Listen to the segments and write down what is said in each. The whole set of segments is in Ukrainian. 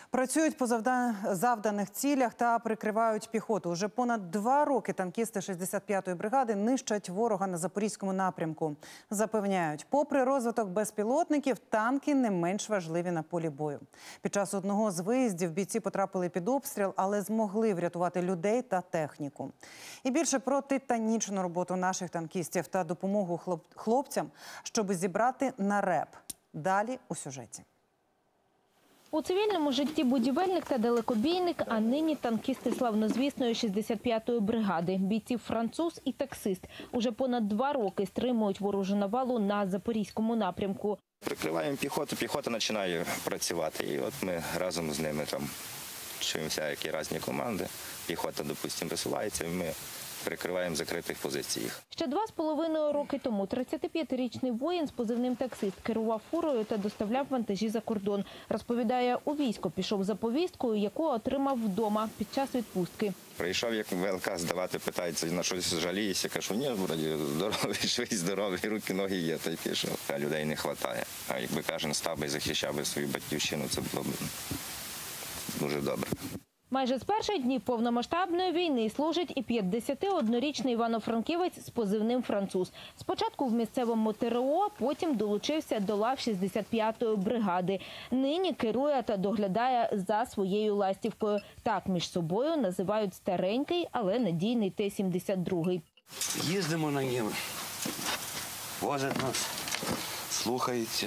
Працюють по завданих цілях та прикривають піхоту. Уже понад 2 роки танкісти 65-ї бригади нищать ворога на Запорізькому напрямку. Запевняють, попри розвиток безпілотників, танки не менш важливі на полі бою. Під час одного з виїздів бійці потрапили під обстріл, але змогли врятувати людей та техніку. І більше про титанічну роботу наших танкістів та допомогу хлопцям, щоб зібрати на реп. Далі у сюжеті. У цивільному житті будівельник та далекобійник, а нині танкісти славнозвісної 65-ї бригади. Бійці француз і таксист. Уже понад 2 роки стримують ворожу навалу на Запорізькому напрямку. Прикриваємо піхоту, піхота починає працювати. І от ми разом з ними там чуємося, які різні команди. Піхота, допустимо, висувається, і ми прикриваємо закритих позицій їх. Ще 2,5 роки тому 35-річний воїн з позивним «Таксист» керував фурою та доставляв вантажі за кордон. Розповідає, у військо пішов за повісткою, яку отримав вдома під час відпустки. Прийшов, як ВЛК здавати, питається, на щось жалієшся. Кажу, ні, вроді здоровий, швидкий, здоровий, руки, ноги є, та й пішов. А людей не вистачає. А якби кожен став би і захищав би свою батьківщину, це було б дуже добре. Майже з перших днів повномасштабної війни служить і 51-річний івано-франківець з позивним «Француз». Спочатку в місцевому ТРО, потім долучився до лав 65-ї бригади. Нині керує та доглядає за своєю ластівкою. Так між собою називають старенький, але надійний Т-72. Їздимо на ньому, возить нас, слухається.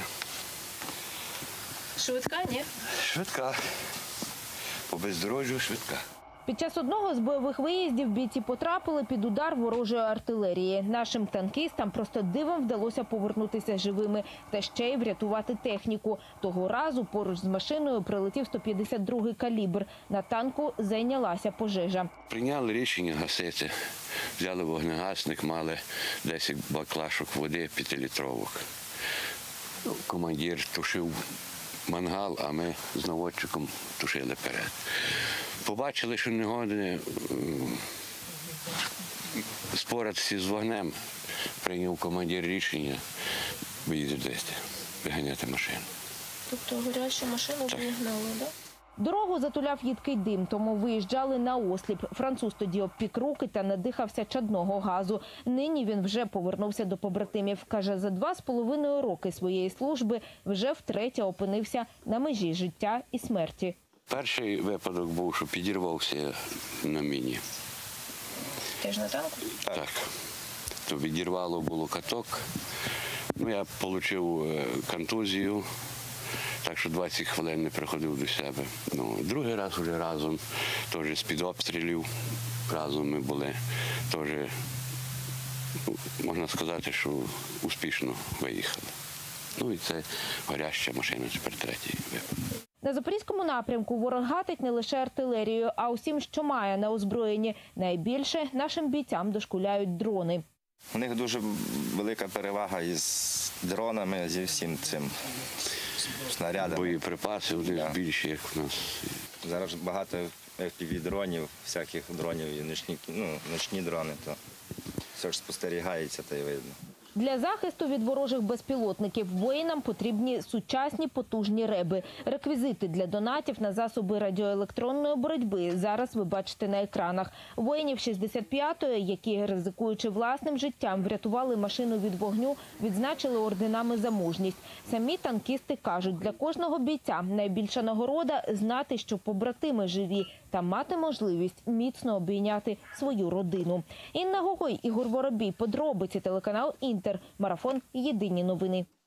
Швидка, ні? Швидка. По бездорожжю швидка. Під час одного з бойових виїздів бійці потрапили під удар ворожої артилерії. Нашим танкістам просто дивом вдалося повернутися живими та ще й врятувати техніку. Того разу поруч з машиною прилетів 152-й калібр. На танку зайнялася пожежа. Прийняли рішення гасити. Взяли вогнегасник, мали 10 баклашок води 5-літровок. Командир тушив мангал, а ми з наводчиком тушили перед. Побачили, що не годні споратися з вогнем. Прийняв командир рішення виїздити, виганяти машину. Тобто горячу машину вигнали, так? Дорогу затуляв їдкий дим, тому виїжджали на осліп. Француз тоді обпік руки та надихався чадного газу. Нині він вже повернувся до побратимів. Каже, за 2,5 роки своєї служби вже втретє опинився на межі життя і смерті. Перший випадок був, що підірвався на міні. Теж на танку? Так. То відірвало було каток. Я отримав контузію. Так що 20 хвилин не приходив до себе. Другий раз вже разом, теж з-під обстрілів, разом ми були. Теж, можна сказати, що успішно виїхали. І це горяща машина, тепер третій випадок. На Запорізькому напрямку ворог гатить не лише артилерією, а усім, що має на озброєнні. Найбільше нашим бійцям дошкуляють дрони. У них дуже велика перевага із дронами, зі всім цим снарядами. Боєприпаси у них більші, як у нас. Зараз багато FPV-дронів, всяких дронів, і ночні дрони, то все ж спостерігається, та й видно. Для захисту від ворожих безпілотників воїнам потрібні сучасні потужні реби. Реквізити для донатів на засоби радіоелектронної боротьби зараз ви бачите на екранах. Воїнів 65-ї, які, ризикуючи власним життям, врятували машину від вогню, відзначили орденами за мужність. Самі танкісти кажуть, для кожного бійця найбільша нагорода – знати, що побратими живі та мати можливість міцно обійняти свою родину. Інна Гогой, Ігор Воробій, подробиці, телеканал «Інтер». Марафон «Єдині новини».